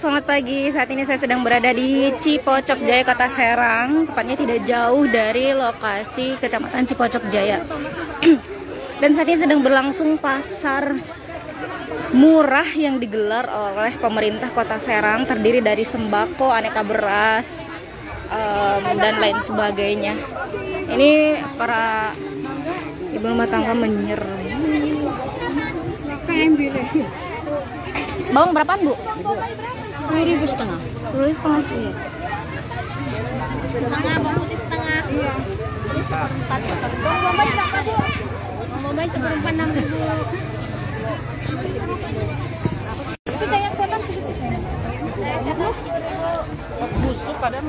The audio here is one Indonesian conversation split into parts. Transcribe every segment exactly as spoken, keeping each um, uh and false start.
selamat pagi. Saat ini saya sedang berada di Cipocok Jaya, Kota Serang. Tepatnya tidak jauh dari lokasi Kecamatan Cipocok Jaya. Dan saat ini sedang berlangsung pasar murah yang digelar oleh pemerintah Kota Serang. Terdiri dari sembako, aneka beras, um, dan lain sebagainya. Ini para ibu rumah tangga menyerbu. Bawang berapaan, Bu? Sepuluh ribu setengah. Sepuluh setengah. Iya. Setengah, bawang putih setengah. Iya. Empat setengah. Bawang bombay berapa, Bu? Bawang bombay seperempat enam ribu. Itu kayak setan segitu. Busuk padahal.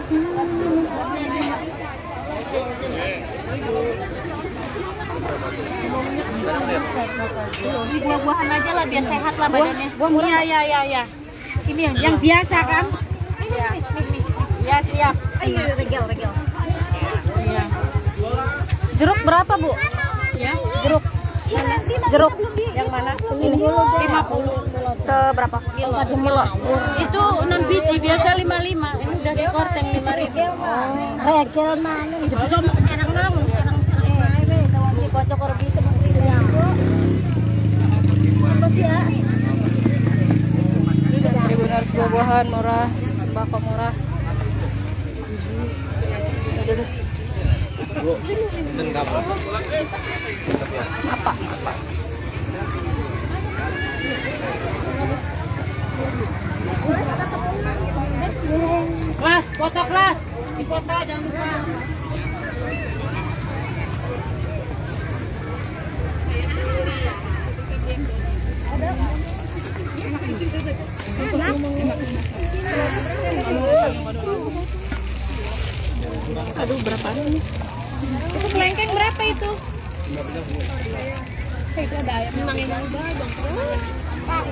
Buah-buahan aja lah biar sehat lah badannya. Buah murah. Iya iya iya ya. Ini yang yang biasa kan? Iya. Ya siap. Ayo regel regel. Iya. Jeruk berapa, Bu? Ya. Jeruk. Jeruk. Yang mana? Ini lima puluh. Seberapa? Kilo. Kilo. Itu enam biji biasa lima puluh lima. Ini udah dikorteng lima ribu. Regel mana? Sama sekarang nang, sekarang Eh, tawag di kocok or bisa magkila. Tapos ya. Seribu harus buah-buahan murah, sembako murah. Apa? Apa? kelas, foto kelas. Di foto jangan lupa. Aduh, berapaan ini? Itu kelengkeng berapa itu? Itu ada ayam. Memang emang bang. Pak,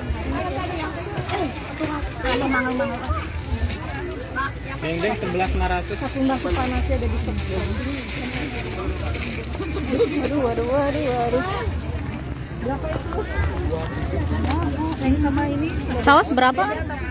mana mangal-mangal. Dendeng sebelas lima ratus. Satu nasi panasnya ada di sebelah. Aduh, aduh, aduh, aduh. Berapa itu? Yang sama ini. Saus berapa?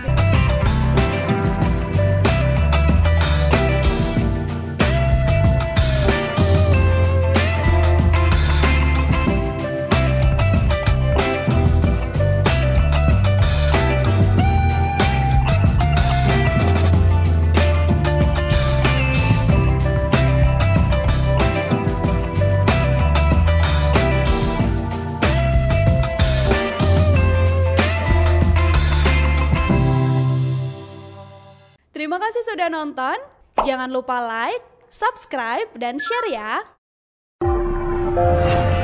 Terima kasih sudah nonton. Jangan lupa like, subscribe, dan share ya.